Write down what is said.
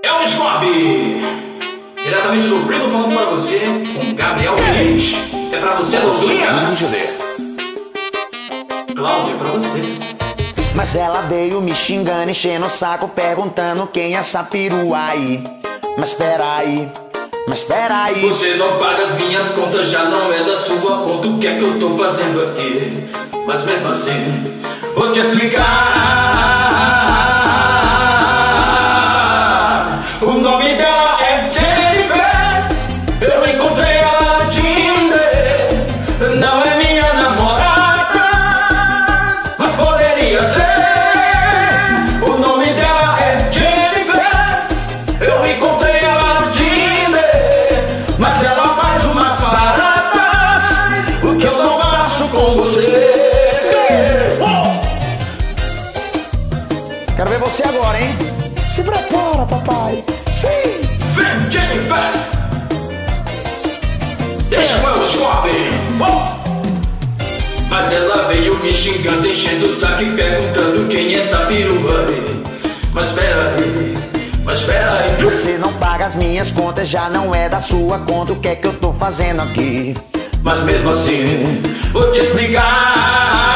É o Scob, diretamente do Frio, falando pra você com Gabriel Reis. É pra você, Lucas. Cláudio, é pra você. Mas ela veio me xingando, enchendo o saco, perguntando quem é essa perua aí. Mas peraí, Você não paga as minhas contas, já não é da sua conta. O que é que eu tô fazendo aqui? Mas mesmo assim, vou te explicar. O nome dela é Jennifer. Eu encontrei ela no Tinder. Não é minha namorada, mas poderia ser. O nome dela é Jennifer. Eu encontrei ela no Tinder, mas ela faz umas paradas, o que eu não faço com você. quero ver você agora, hein? Se prepara, papai. Sim! Vem, Jennifer! Deixa eu descobrir. Mas ela veio me xingando, enchendo o saco e perguntando quem é essa perua aí. Mas peraí. Você não paga as minhas contas, já não é da sua conta. O que é que eu tô fazendo aqui? Mas mesmo assim, vou te explicar.